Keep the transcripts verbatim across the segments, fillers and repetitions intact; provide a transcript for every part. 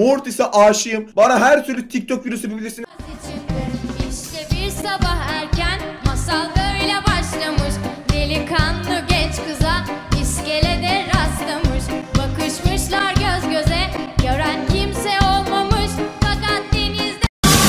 Mortis'e aşığım. Bana her türlü TikTok virüsü bilirsin. İşte bir sabah erken masal böyle başlamış. Delikanlı genç kıza iskelede rastlamış. Bakışmışlar göz göze, gören kimse olmamış. Fakat denizde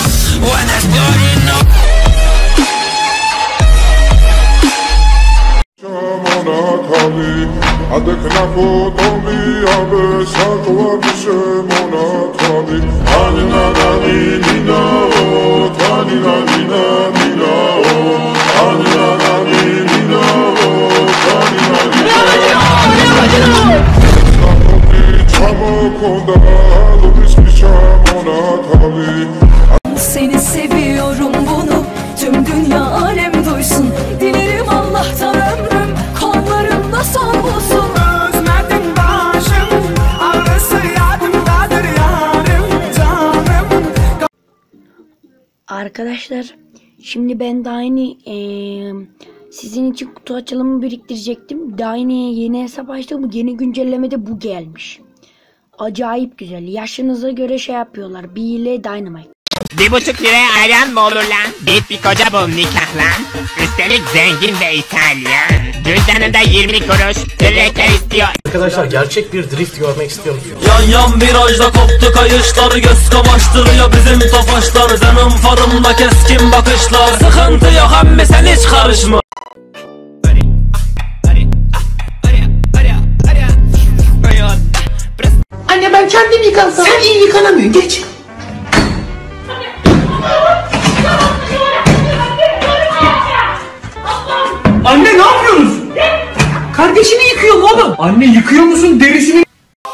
seni seviyorum, bunu tüm dünya alem duysun. Dilerim Allah'tan ömrüm kollarımda son bulsun. Özledim başım, ağrısı yadımdadır yarım canım. Arkadaşlar şimdi ben daha yeni ee, sizin için kutu açılımı biriktirecektim. Daha yeni yeni hesap açtım. Yeni güncellemede bu gelmiş. Acayip güzel. Yaşınıza göre şey yapıyorlar. Bir ile Dynamite. Bir buçuk liraya ayran mı olur lan? Git bir koca bul nikahlan. Üstelik zengin ve İtalyan. Cüzdanında yirmi kuruş. Direkler istiyor. Arkadaşlar gerçek bir drift görmek istiyor musunuz? Yan yan virajda koptu kayışlar. Göz kamaştırıyor bizim tofaşlar. Canım farımda keskin bakışlar. Sıkıntı yok emmi sen hiç karışma. Anne ben kendim yıkansam. Sen iyi yıkanamıyorsun, geç. Anne ne yapıyoruz? Kardeşini yıkıyorum oğlum. Anne yıkıyor musun derisini?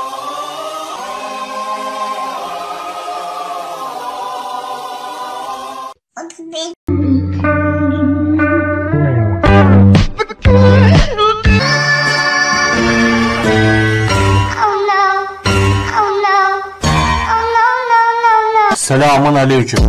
Selamun aleyküm.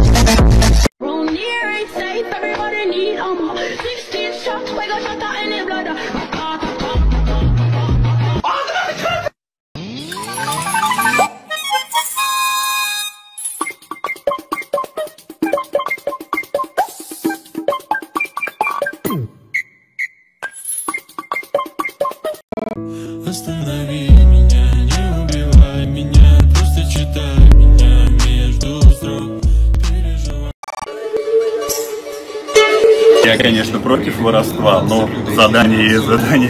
Останови меня, не убивай меня, просто читай меня между строк. Переживай. Я, конечно, против воровства, но задание есть задание.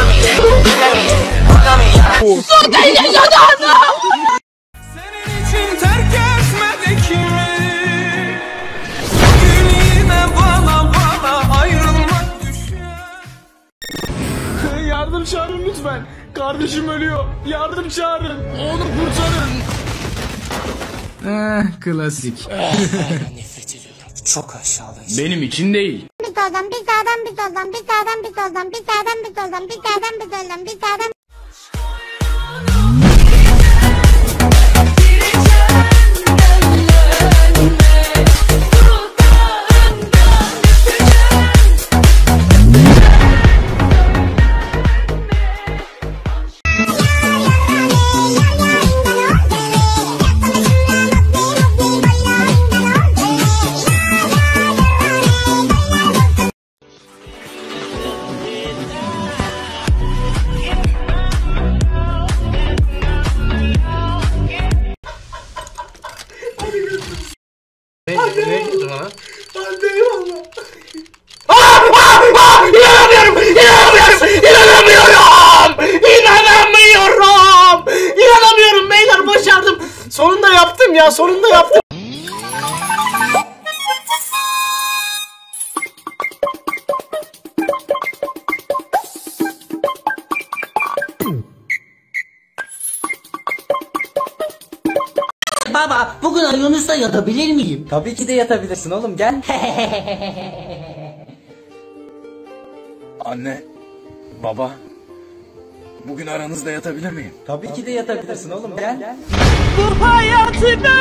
Suda yaşadım. Senin için terk etmedik mi? Bugün yine bana bana ayrılmak düşer. Yardım çağırın lütfen. Kardeşim ölüyor. Yardım çağırın. Onu kurtarın. Eh, klasik. Nefret ediyorum. Çok aşağılayıcı. Benim için değil. bir adam bir adam bir adam bir adam bir adam bir adam bir adam bir adam bir adam bir adam. Ne girdin ona? Anne eyvallah. Aa, aa, aa, inanamıyorum, inanamıyorum, inanamıyorum, inanamıyorum, inanamıyorum beyler, başardım. Sonunda yaptım ya, sonunda yaptım. Baba bugün ayağınızda yatabilir miyim? Tabii ki de yatabilirsin oğlum, gel. Anne, baba, bugün aranızda yatabilir miyim? Tabii ki de yatabilirsin oğlum, gel. Bu hayatı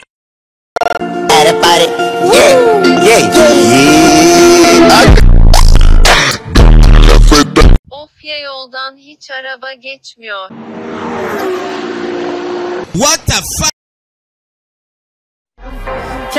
Of ya, yoldan hiç araba geçmiyor. What the fuck?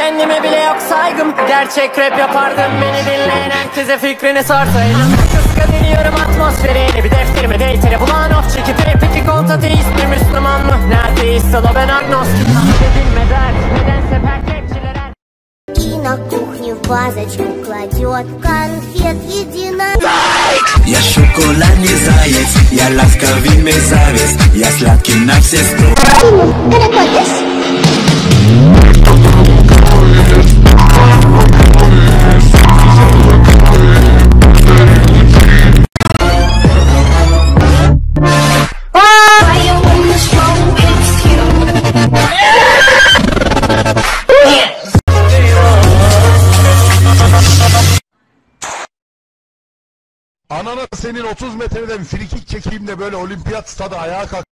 Kendime bile yok saygım. Gerçek rap yapardım, beni dinleyen herkese fikrini sorsaydım. Kıskandırıyorum atmosferi, bir defterime deytere bulan of çekiti. Peki kontateist bir Müslüman mı? Neredeyiz solo ben agnostik. Edilme dert, nedense pek rapçiler. И на кухне в вазочку кладет конфет едино. Я шоколадный заяц, я ласковый мерзавец, я сладкий на все сто. Anana senin otuz metreden frikik çekeyim de böyle olimpiyat stadı ayağa kalk.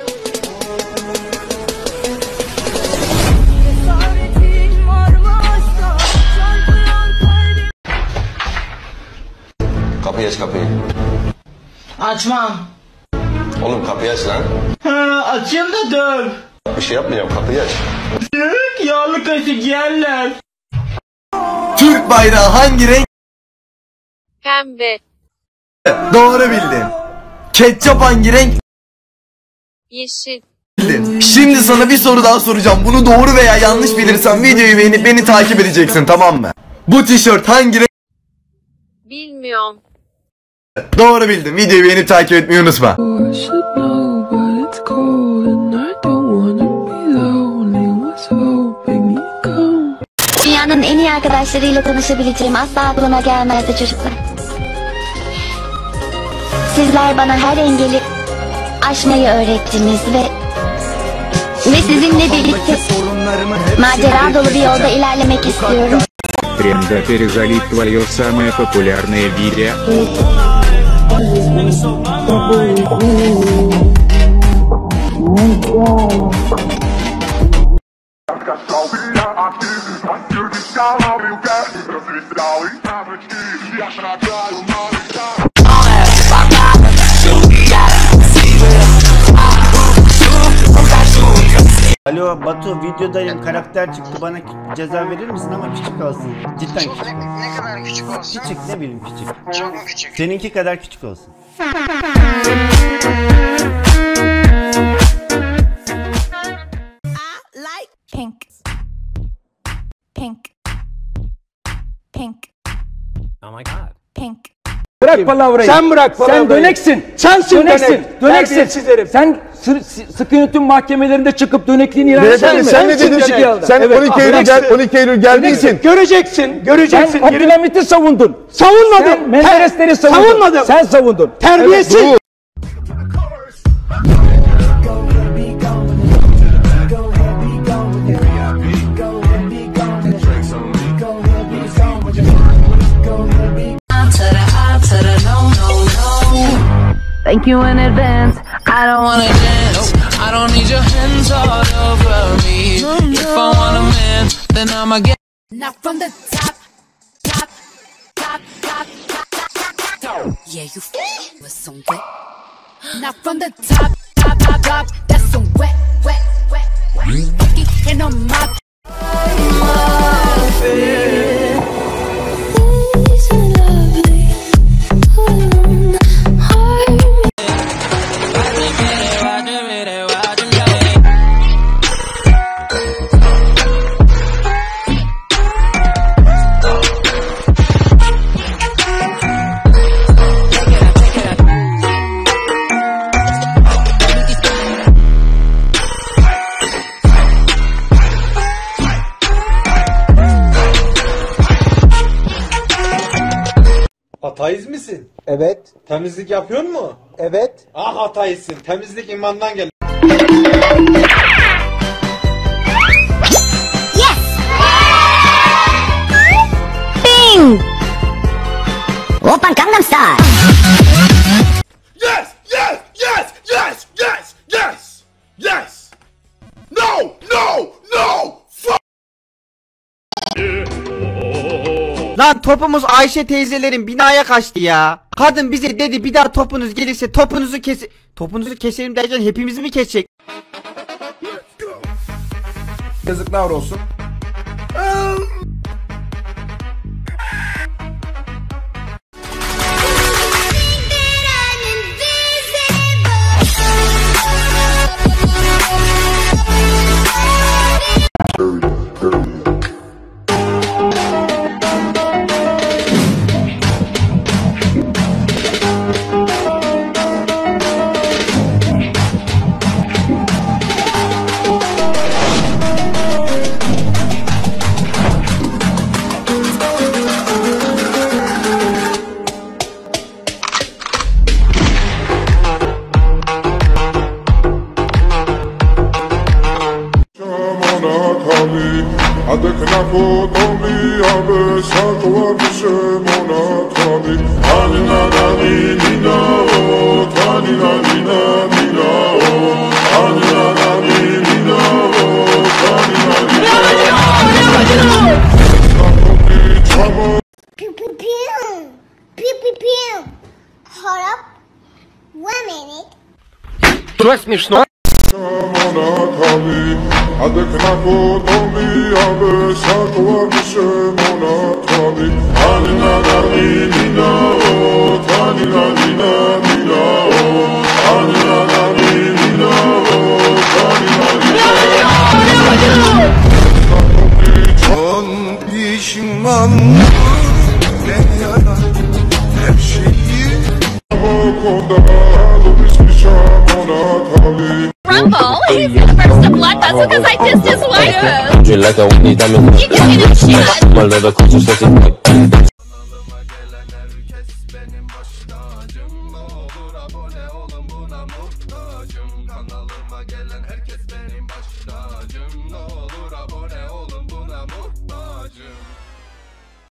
Kapıyı aç kapıyı. Açmam. Oğlum kapıyı aç lan. Ha, açayım da döv. Bir şey yapmayacağım, kapıyı aç. Yürük yağlı kaşık yerler. Türk bayrağı hangi renk? Pembe. Doğru bildin. Ketçap hangi renk? Yeşil. Bildin. Şimdi sana bir soru daha soracağım. Bunu doğru veya yanlış bilirsen videoyu beğenip beni takip edeceksin, tamam mı? Bu tişört hangi renk? Bilmiyorum. Doğru bildin. Videoyu beğenip takip etmeyi unutma. Dünyanın en iyi arkadaşlarıyla tanışabileceğim asla aklıma gelmezdi çocuklar. Sizler bana her engeli aşmayı öğrettiniz ve ve sizinle birlikte macera dolu bir yolda ilerlemek istiyorum. Тренда перезалить твое самое популярное видео. Alo Batu, videodayım, karakter çıktı, bana ceza verir misin ama küçük olsun. Cidden küçük. Ne, ne kadar küçük olsun? Küçük, ne bileyim küçük. Çok mu küçük? Seninki kadar küçük olsun. Pink. Pink. Pink. Oh my god. Pink. Bırak palavrayı. Sen bırak palavrayı. Sen döneksin. Sensin döneksin. Döneksin. Sen sıkı yönetim mahkemelerinde çıkıp dönekliğini ilan edersin. Sen ne dedin? Sen on iki Eylül gel, on iki Eylül geldiysin. Göreceksin. Göreceksin. Sen Abdülhamit'i savundun. Savunmadım. Sen Menderesleri savundun. Savunmadım. Sen savundun. Terbiyesiz. Evet, Thank you in advance. I don't wanna dance. I don't need your hands all over me. If I want a man, then I'ma get. Not from the top, top, top, top, top, top. Yeah, you f with some wet. Not from the top, top, top, top. That's some wet, wet, wet. Fucking in a mop. Ateist misin? Evet. Temizlik yapıyor mu? Evet. Ah ateistsin. Temizlik imandan gel. Yes! Bing! Open Gangnam Style! Yes! Yes! Yes! Yes! Yes! Yes! Yes! No! No! No! Fuck! Lan topumuz Ayşe teyzelerin binaya kaçtı ya. Kadın bize dedi bir daha topunuz gelirse topunuzu kes... Topunuzu keselim derken hepimizi mi kesecek? Yazıklar olsun. Aa! ona tabi. Adı knapo domi abi sakı varmışım ona tabi. Anina nani nina o tanina nina nina o. Anina nani nina o tanina nina nina o. Pew pew pew, pew pew pew. Hold up, one minute. Что смешно? Ona tabi. Adı knapo domi abi sakı varmışım ona tabi. Anina nani nina o tanina nina nina o. Anina nani nina o tanina nina nina o. Son pişman ne yarar her şeyi. Rumble, he's gonna burst a blood vessel because I dissed his wife. You just get a shot.